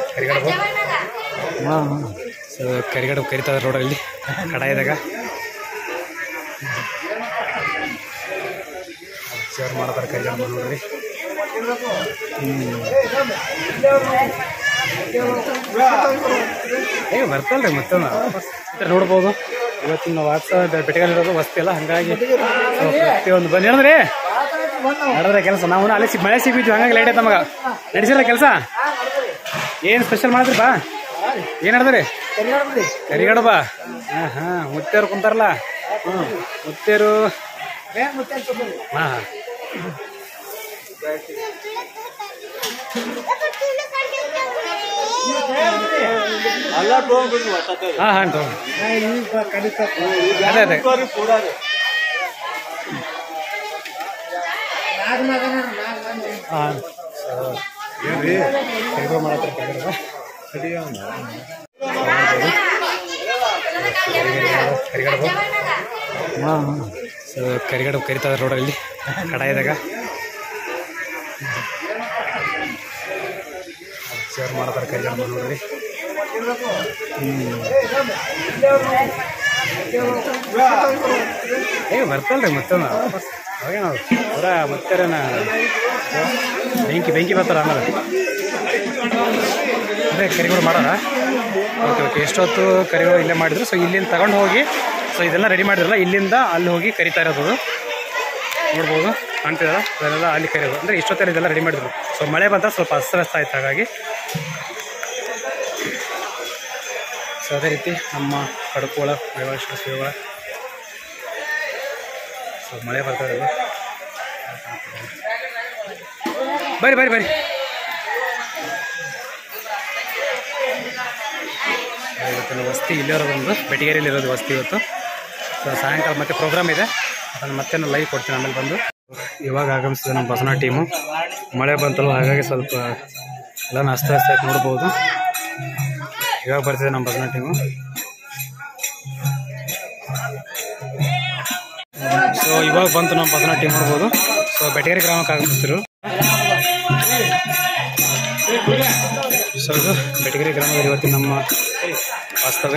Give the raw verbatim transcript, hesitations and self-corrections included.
ಕರಿಗಡಬು ಹಾಂ ಸೊ ಕರಿಗಡಬು ಕರಿತದ ರೋಡಲ್ಲಿ ಕಡಾಯಿದಾಗ ಸೇರ್ ಮಾಡ್ತಾರೆ ಕರಿಗಡಬು ನೋಡ್ರಿ. ಏ ಬರ್ತಲ್ರಿ ಮತ್ತೊಂದು ನೋಡ್ಬೋದು. ಇವತ್ತಿನ ವಾಸ ಬೆಟಗಲ್ಲಿರೋದು ವಸ್ತಿ ಎಲ್ಲ ಹಂಗಾಗಿ ಪ್ರತಿಯೊಂದು ಬನ್ನಿ ಹೇಳಿದ್ರಿ ನಡೆದ್ರೆ ಕೆಲಸ. ನಾವು ಅಲ್ಲಿ ಮಳೆ ಸಿಗ್ಬಿದ್ವಿ ಹಂಗಾಗಿ ಲೈಟ್ ಐತೆ ನಮಗ. ನಡೆಸಿರ ಕೆಲಸ ಏನು ಸ್ಪೆಷಲ್ ಮಾಡಿದ್ರಿ ಬಾ? ಏನು ನಡೆದ್ರಿ? ಕರಿಗಡಬ. ಹಾಂ ಹಾಂ ಮುತ್ತೇರು ಕುಂತಾರಲ್ಲ. ಹ್ಞೂ ಮುತ್ತೇರು. ಹಾಂ ಹಾಂ ಹಾಂ ಹಾಂ ತಗೊಂಡು ಅದೇ ಅದೇ ಹಾಂ ಏನ್ರಿ ಕರಿಗಡಬು ಮಾಡತ್ತಾರೆ ಕರಿಗಡಬ ಕರಿಗಡಬು ಹಾಂ ಹಾಂ ಸೊ ಕರಿಗಡಬು ಕರಿತದ ರೋಡಲ್ಲಿ ಕಡಾಯಿದಾಗ ಸೇರ್ ಮಾಡ್ತಾರೆ ಕರಿಗಡಬು ನೋಡ್ರಿ. ಏ ಬರ್ತಲ್ರಿ ಮತ್ತೊಂದು ಅವೇನು ಪೂರ ಮತ್ತೇನ ಬೆಂಕಿ ಬೆಂಕಿ ಬರ್ತಾರ ಆಮೇಲೆ ಅದೇ ಕರಿಗಡಬು ಮಾಡೋಣ. ಓಕೆ ಓಕೆ ಎಷ್ಟೊತ್ತು ಕರಿಗಡಬು ಇಲ್ಲೇ ಮಾಡಿದ್ರು. ಸೊ ಇಲ್ಲಿಂದ ತಗೊಂಡು ಹೋಗಿ ಸೊ ಇದೆಲ್ಲ ರೆಡಿ ಮಾಡಿದ್ರಲ್ಲ ಇಲ್ಲಿಂದ ಅಲ್ಲಿ ಹೋಗಿ ಕರಿತಾ ಇರೋದು ನೋಡ್ಬೋದು. ಕಾಣ್ತಿದಲ್ಲ ಅದನ್ನೆಲ್ಲ ಅಲ್ಲಿ ಕರಿಯೋದು ಅಂದರೆ ಇಷ್ಟೊತ್ತಲ್ಲಿ ಇದೆಲ್ಲ ರೆಡಿ ಮಾಡಿದ್ರು. ಸೊ ಮಳೆ ಬಂದರೆ ಸ್ವಲ್ಪ ಅಸ್ತವ್ಯಸ್ತ ಆಯ್ತು ಹಾಗಾಗಿ. ಸೊ ಅದೇ ರೀತಿ ನಮ್ಮ ಕಡಕೋಳ ಮೈವಾಳೇಶ್ವರ ಶಿವಗಳ ಸೊ ಮಳೆ ಬರ್ತಾ ಇರೋದು. ಬರ್ರಿ ಬರ್ರಿ ಬರ್ರಿ ಇವತ್ತಿನ ವಸ್ತಿ ಇಲ್ಲೇ ಇರೋದೊಂದು ಬೆಟಗೇರಿಯಲ್ಲಿ ಇರೋದು ವಸ್ತಿ ಇವತ್ತು. ಸೊ ಸಾಯಂಕಾಲ ಮತ್ತೆ ಪ್ರೋಗ್ರಾಮ್ ಇದೆ, ಅದನ್ನು ಮತ್ತೆ ನಾನು ಲೈವ್ ಕೊಡ್ತೀನಿ ಆಮೇಲೆ ಬಂದು. ಇವಾಗ ಆಗಮಿಸಿದೆ ನಮ್ಮ ಬಸವಣ್ಣ ಟೀಮು. ಮಳೆ ಬಂತಲ್ಲ ಹಾಗಾಗಿ ಸ್ವಲ್ಪ ಎಲ್ಲ ಅಸ್ತವ್ಯಸ್ತ ಆಯ್ತು ನೋಡ್ಬೋದು. ಇವಾಗ ಬರ್ತಿದೆ ನಮ್ಮ ಬಸವಣ್ಣ ಟೀಮು. ಸೊ ಇವಾಗ ಬಂತು ನಮ್ಮ ಬಸವಣ್ಣ ಟೀಮ್ ನೋಡ್ಬೋದು. ಸೊ ಬೆಟಗೇರಿ ಗ್ರಾಮಕ್ಕೆ ಆಗಮಿಸಿದ್ರು. ಸೊ ಇದು ಬೆಟಗೇರಿ ಗ್ರಾಮದಲ್ಲಿ ಇವತ್ತಿನ ನಮ್ಮ ವಾಸ್ತವ್ಯ.